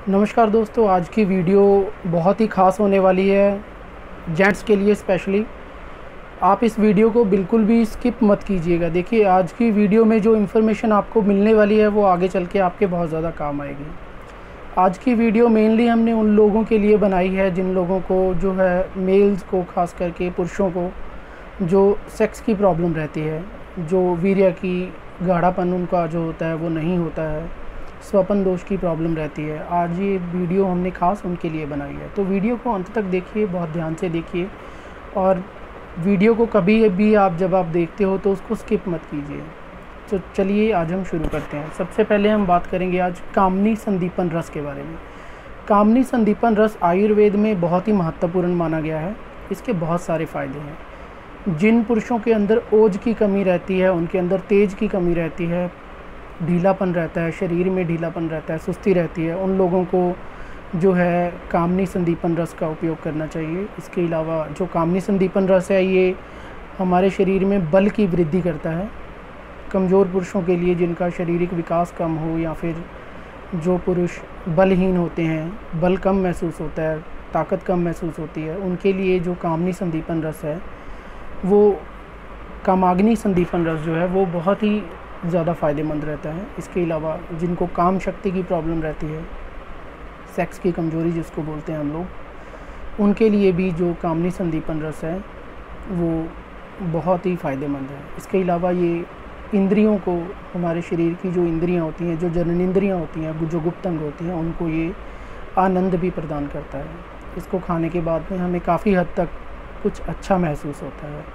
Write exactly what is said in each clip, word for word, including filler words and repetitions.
नमस्कार दोस्तों, आज की वीडियो बहुत ही ख़ास होने वाली है जेंट्स के लिए स्पेशली। आप इस वीडियो को बिल्कुल भी स्किप मत कीजिएगा। देखिए, आज की वीडियो में जो इन्फॉर्मेशन आपको मिलने वाली है वो आगे चल के आपके बहुत ज़्यादा काम आएगी। आज की वीडियो मेनली हमने उन लोगों के लिए बनाई है जिन लोगों को जो है मेल्स को, ख़ास करके पुरुषों को जो सेक्स की प्रॉब्लम रहती है, जो वीर्य की गाढ़ापन उनका जो होता है वो नहीं होता है, स्वपन दोष की प्रॉब्लम रहती है। आज ये वीडियो हमने ख़ास उनके लिए बनाई है, तो वीडियो को अंत तक देखिए, बहुत ध्यान से देखिए। और वीडियो को कभी भी आप जब आप देखते हो तो उसको स्किप मत कीजिए। तो चलिए आज हम शुरू करते हैं। सबसे पहले हम बात करेंगे आज कामनी संदीपन रस के बारे में। कामनी संदीपन रस आयुर्वेद में बहुत ही महत्वपूर्ण माना गया है। इसके बहुत सारे फ़ायदे हैं। जिन पुरुषों के अंदर ओज की कमी रहती है, उनके अंदर तेज की कमी रहती है, ढीलापन रहता है, शरीर में ढीलापन रहता है, सुस्ती रहती है, उन लोगों को जो है कामनी संदीपन रस का उपयोग करना चाहिए। इसके अलावा जो कामनी संदीपन रस है ये हमारे शरीर में बल की वृद्धि करता है। कमज़ोर पुरुषों के लिए, जिनका शारीरिक विकास कम हो या फिर जो पुरुष बलहीन होते हैं, बल कम महसूस होता है, ताकत कम महसूस होती है, उनके लिए जो कामनी संदीपन रस है वो कामाग्नि संदीपन रस जो है वो बहुत ही ज़्यादा फ़ायदेमंद रहता है। इसके अलावा जिनको काम शक्ति की प्रॉब्लम रहती है, सेक्स की कमज़ोरी जिसको बोलते हैं हम लोग, उनके लिए भी जो कामनी संदीपन रस है वो बहुत ही फ़ायदेमंद है। इसके अलावा ये इंद्रियों को, हमारे शरीर की जो इंद्रियां होती हैं, जो जननेंद्रियां होती हैं, जो गुप्त अंग होती हैं, उनको ये आनंद भी प्रदान करता है। इसको खाने के बाद में हमें काफ़ी हद तक कुछ अच्छा महसूस होता है।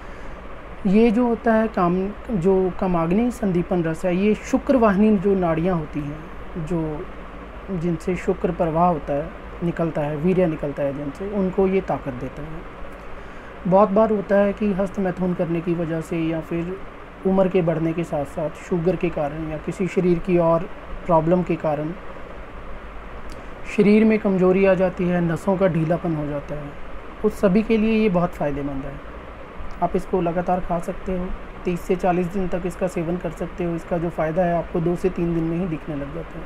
ये जो होता है काम जो कामाग्नि संदीपन रस है, ये शुक्र वाहिनी जो नाड़ियाँ होती हैं, जो जिनसे शुक्र प्रवाह होता है, निकलता है, वीर्य निकलता है जिनसे, उनको ये ताकत देता है। बहुत बार होता है कि हस्त मैथुन करने की वजह से या फिर उम्र के बढ़ने के साथ साथ शुगर के कारण या किसी शरीर की और प्रॉब्लम के कारण शरीर में कमज़ोरी आ जाती है, नसों का ढीलापन हो जाता है। उस सभी के लिए ये बहुत फ़ायदेमंद है। आप इसको लगातार खा सकते हो, तीस से चालीस दिन तक इसका सेवन कर सकते हो। इसका जो फ़ायदा है आपको दो से तीन दिन में ही दिखने लग जाता है।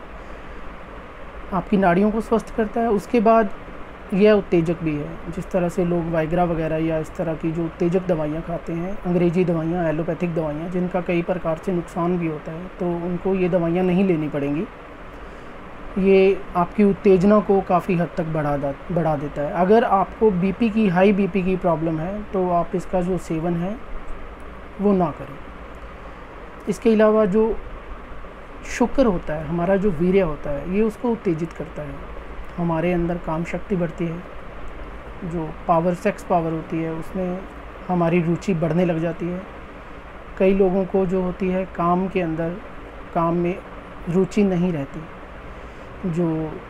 आपकी नाड़ियों को स्वस्थ करता है। उसके बाद यह उत्तेजक भी है। जिस तरह से लोग वाइग्रा वगैरह या इस तरह की जो उत्तेजक दवाइयाँ खाते हैं, अंग्रेजी दवाइयाँ, एलोपैथिक दवाइयाँ, जिनका कई प्रकार से नुकसान भी होता है, तो उनको ये दवाइयाँ नहीं लेनी पड़ेंगी। ये आपकी उत्तेजना को काफ़ी हद तक बढ़ा दा बढ़ा देता है। अगर आपको बीपी की, हाई बीपी की प्रॉब्लम है तो आप इसका जो सेवन है वो ना करें। इसके अलावा जो शुक्र होता है, हमारा जो वीर्य होता है, ये उसको उत्तेजित करता है। हमारे अंदर काम शक्ति बढ़ती है, जो पावर, सेक्स पावर होती है, उसमें हमारी रुचि बढ़ने लग जाती है। कई लोगों को जो होती है काम के अंदर, काम में रुचि नहीं रहती, जो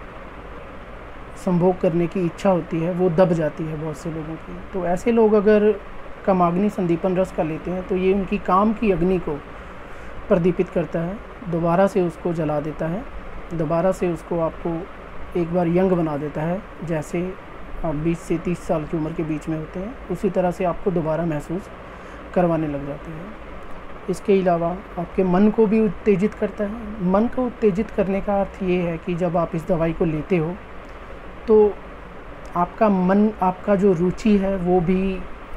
संभोग करने की इच्छा होती है वो दब जाती है बहुत से लोगों की। तो ऐसे लोग अगर कामाग्नि संदीपन रस का लेते हैं तो ये उनकी काम की अग्नि को प्रदीपित करता है, दोबारा से उसको जला देता है, दोबारा से उसको आपको एक बार यंग बना देता है। जैसे आप बीस से तीस साल की उम्र के बीच में होते हैं, उसी तरह से आपको दोबारा महसूस करवाने लग जाते हैं। इसके अलावा आपके मन को भी उत्तेजित करता है। मन को उत्तेजित करने का अर्थ ये है कि जब आप इस दवाई को लेते हो तो आपका मन, आपका जो रुचि है वो भी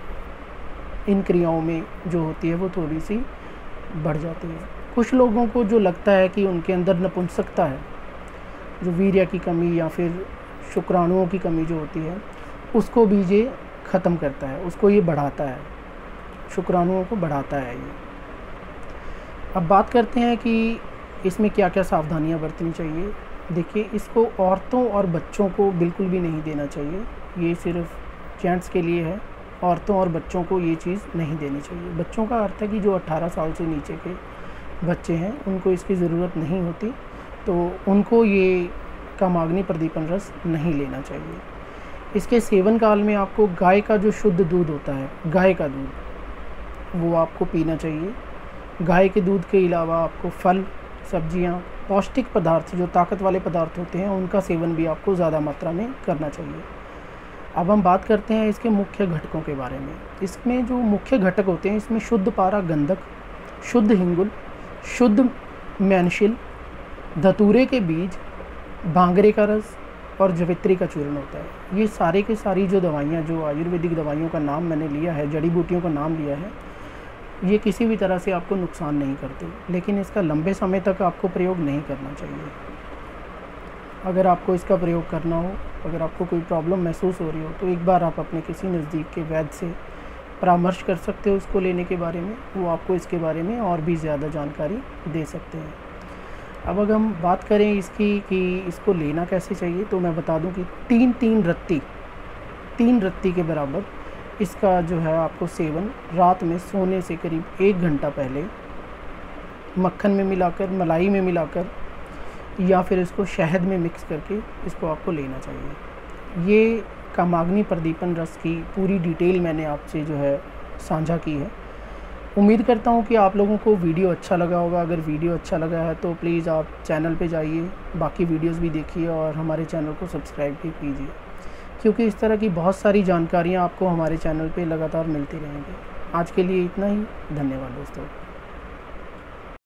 इन क्रियाओं में जो होती है वो थोड़ी सी बढ़ जाती है। कुछ लोगों को जो लगता है कि उनके अंदर नपुंसकता है, जो वीर्य की कमी या फिर शुक्राणुओं की कमी जो होती है, उसको भी ये ख़त्म करता है, उसको ये बढ़ाता है, शुक्राणुओं को बढ़ाता है ये। अब बात करते हैं कि इसमें क्या क्या सावधानियां बरतनी चाहिए। देखिए, इसको औरतों और बच्चों को बिल्कुल भी नहीं देना चाहिए। ये सिर्फ जेंट्स के लिए है। औरतों और बच्चों को ये चीज़ नहीं देनी चाहिए। बच्चों का अर्थ है कि जो अठारह साल से नीचे के बच्चे हैं, उनको इसकी ज़रूरत नहीं होती, तो उनको ये कामाग्नि प्रदीपन रस नहीं लेना चाहिए। इसके सेवन काल में आपको गाय का जो शुद्ध दूध होता है, गाय का दूध, वो आपको पीना चाहिए। गाय के दूध के अलावा आपको फल, सब्जियां, पौष्टिक पदार्थ, जो ताकत वाले पदार्थ होते हैं, उनका सेवन भी आपको ज़्यादा मात्रा में करना चाहिए। अब हम बात करते हैं इसके मुख्य घटकों के बारे में। इसमें जो मुख्य घटक होते हैं, इसमें शुद्ध पारा गंधक, शुद्ध हिंगुल, शुद्ध मैनशिल, धतूरे के बीज, भांगरे का रस और जवित्री का चूर्ण होता है। ये सारे के सारी जो दवाइयाँ, जो आयुर्वेदिक दवाइयों का नाम मैंने लिया है, जड़ी बूटियों का नाम लिया है, ये किसी भी तरह से आपको नुकसान नहीं करते, लेकिन इसका लंबे समय तक आपको प्रयोग नहीं करना चाहिए। अगर आपको इसका प्रयोग करना हो, अगर आपको कोई प्रॉब्लम महसूस हो रही हो, तो एक बार आप अपने किसी नज़दीक के वैद्य से परामर्श कर सकते हो इसको लेने के बारे में। वो आपको इसके बारे में और भी ज़्यादा जानकारी दे सकते हैं। अब अगर हम बात करें इसकी कि इसको लेना कैसे चाहिए, तो मैं बता दूं कि तीन तीन रत्ती तीन रत्ती के बराबर इसका जो है आपको सेवन रात में सोने से करीब एक घंटा पहले मक्खन में मिलाकर, मलाई में मिलाकर, या फिर इसको शहद में मिक्स करके इसको आपको लेना चाहिए। ये कामाग्नि प्रदीपन रस की पूरी डिटेल मैंने आपसे जो है साझा की है। उम्मीद करता हूँ कि आप लोगों को वीडियो अच्छा लगा होगा। अगर वीडियो अच्छा लगा है तो प्लीज़ आप चैनल पे जाइए, बाकी वीडियोस भी देखिए और हमारे चैनल को सब्सक्राइब भी कीजिए, क्योंकि इस तरह की बहुत सारी जानकारियाँ आपको हमारे चैनल पे लगातार मिलती रहेंगी। आज के लिए इतना ही। धन्यवाद दोस्तों।